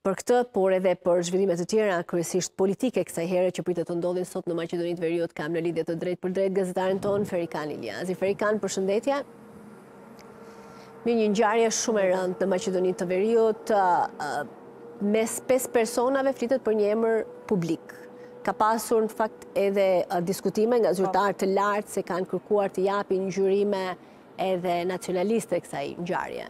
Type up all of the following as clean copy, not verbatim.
për këtë, por edhe për zhvillimet të tjera, kryesisht politike kësaj here që pritet të ndodhin sot në Maqedoninë të Veriut, kam në lidhje të drejtë për drejtë gazetarin ton Ferikan Iliazi. Ferikan, përshëndetje. Me një ngjarje shumë e rëndë në Maqedoninë të Veriut, mes 5 personave flitet për një emër publik. Ka pasur në fakt edhe diskutime nga zyrtarë të lartë se kanë kërkuar të japin ngjyrime edhe nacionaliste kësaj ngjarje.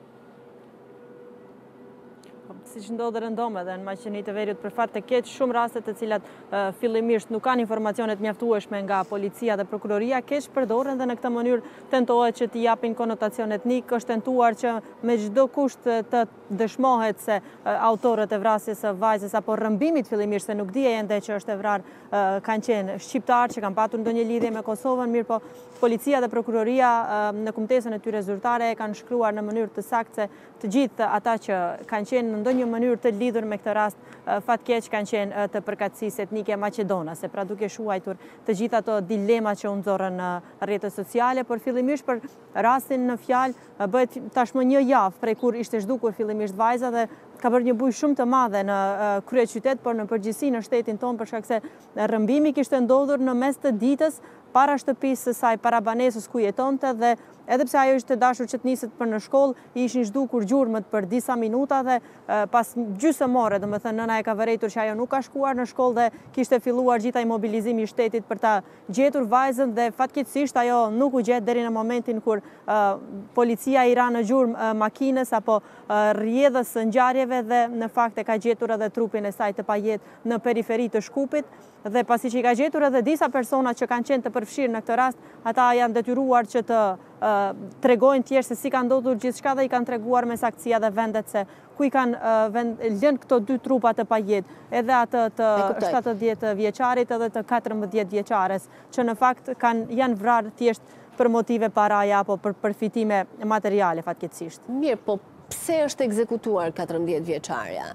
Siç ndodhe rëndom edhe në Maqedoninë të Veriut, për fat të keq shumë raste të cilat fillimisht nuk kanë informacione të mjaftueshme nga policia dhe prokuroria, keq përdoren dhe në këtë mënyrë tentohet që të japin konotacion etnik. Është tentuar që me çdo kusht të dëshmohet se autorët e vrasjes së vajzës apo rrëmbimit fillimisht, se nuk dije ende që është e vrarë, kanë qenë shqiptarë që kanë patur ndonjë lidhje me Kosovën, mirë po policia dhe prokuroria në kumtesën e tyre zyrtare kanë shkruar në mënyrë të saktë se të gjithë ata që kanë qenë në ndonjë mënyrë të lidhur me këtë rast, fatkeq kanë qenë të përkatësisë etnike maqedonase. Pra duke shuajtur të gjitha ato dilema që u nxorën në rrjetet sociale, por fillimisht për rastin në fjalë bëhet tashmë një javë prej kur ishte zhdukur fillimisht vajza dhe ka bërë një bujë shumë të madhe në kryeqytet, por në përgjithësi në shtetin tonë, për shkak se rrëmbimi kishte ndodhur në mes të ditës para shtëpisë së saj, para banesës ku jetonte, dhe edhe pse ajo ishte dashur që të niset për në shkollë, i ishin zhdukur gjurmët për disa minuta dhe pas gjysmë ore, domethënë nëna e ka vërejtur që ajo nuk ka shkuar në shkollë dhe kishte filluar gjitha imobilizimi i shtetit për ta gjetur vajzën, dhe fatkeqësisht ajo nuk u gjet deri në momentin kur policia i ra në gjurmë makinës apo rrjedhës së ngjarjeve dhe në fakt e ka gjetur edhe trupin e saj të pajetë në periferi të Shkupit. Dhe pasi që i ka gjetur edhe disa persona që kanë qenë të përfshirë në këtë rast, ata janë detyruar që të tregojnë thjesht se si ka ndodhur gjithçka dhe i kanë treguar me saktësia dhe vendet se ku i kanë lënë këto 2 trupa të pajetë, edhe atë të 70 vjeçarit edhe të 14 vjeçares, që në fakt janë vrarë thjesht për motive paraja apo për përfitime materiale fatkeqësisht. Mirë, po pse është ekzekutuar 14 vjeçarja?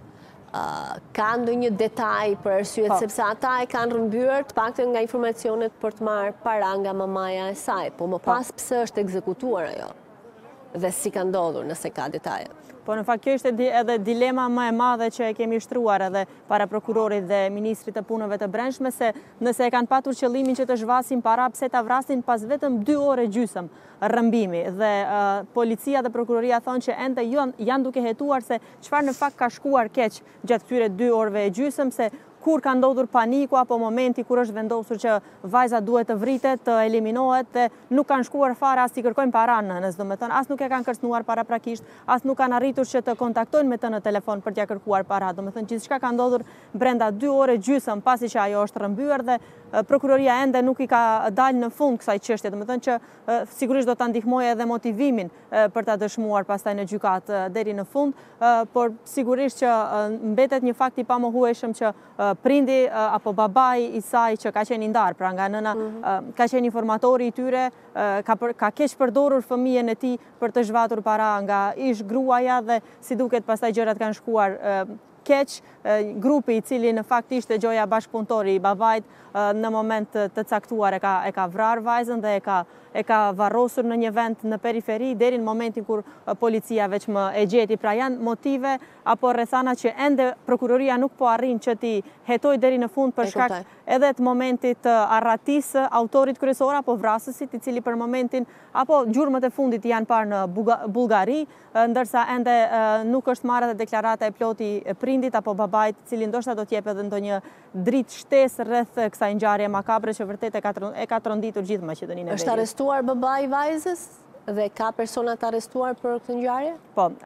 Ka ndonjë detaj për arsyet sepse ata e kanë rrëmbyer të paktën nga informacionet për të marrë para nga mamaja e saj, po më pas pse është ekzekutuar ajo dhe si ka ndodhur, nëse ka detaje? Po në fakt kjo ishte edhe dilema më e madhe që e kemi shtruar edhe para prokurorit dhe ministrit të punëve të brendshme, se nëse e kanë patur qëllimin që të zhvasin para, pse ta vrasin pas vetëm 2 ore gjysmë rrëmbimi, dhe policia dhe prokuroria thonë që ende janë duke hetuar se çfarë në fakt ka shkuar keq gjatë këtyre 2 orëve e gjysmë, se kur ka ndodhur paniku apo momenti kur është vendosur që vajza duhet të vritet, të eliminohet, dhe nuk kanë shkuar fare as t'i kërkojnë para nënës, domethënë as nuk e kanë kërcënuar paraprakisht, as nuk kanë arritur që të kontaktojnë me të në telefon për t'ia kërkuar para, domethënë gjithçka ka ndodhur brenda 2 ore gjysmë pasi që ajo është rrëmbyer, dhe prokuroria ende nuk i ka dalë në fund kësaj çështje, domethënë që sigurisht do ta ndihmojë edhe motivimin për ta dëshmuar pastaj në gjykatë deri në fund, por sigurisht që mbetet një fakt i pamohueshëm që prindi apo babai i saj që ka qenë i ndarë, pra nga nëna, ka qenë informatori i tyre, ka keq përdorur fëmijën e tij për të zhvatur para nga ish gruaja, dhe si duket pastaj gjërat kanë shkuar keq. Grupi i cili në fakt ishte gjoja bashkëpunëtori i babait në moment të caktuar e ka vrarë vajzën dhe e ka varrosur në një vend në periferi deri në momentin kur policia veçmë e gjeti. Pra janë motive apo rrethana që ende prokuroria nuk po arrin që t'i hetoj deri në fund për shkak edhe të momentit të arratisë autorit kryesor apo vrasësit, i cili për momentin apo gjurmët e fundit janë parë në Bullgari, ndërsa ende nuk është marrë edhe deklarata e ploti prindit apo babait, cili ndoshta do t'jep edhe ndonjë dritë shtesë rreth kësaj ngjarje makabre që vërtet e ka tronditur gjithë Maqedoninë e Veriut. Është arrestuar babai i vajzës dhe ka persona të arrestuar për këtë ngjarje? Po,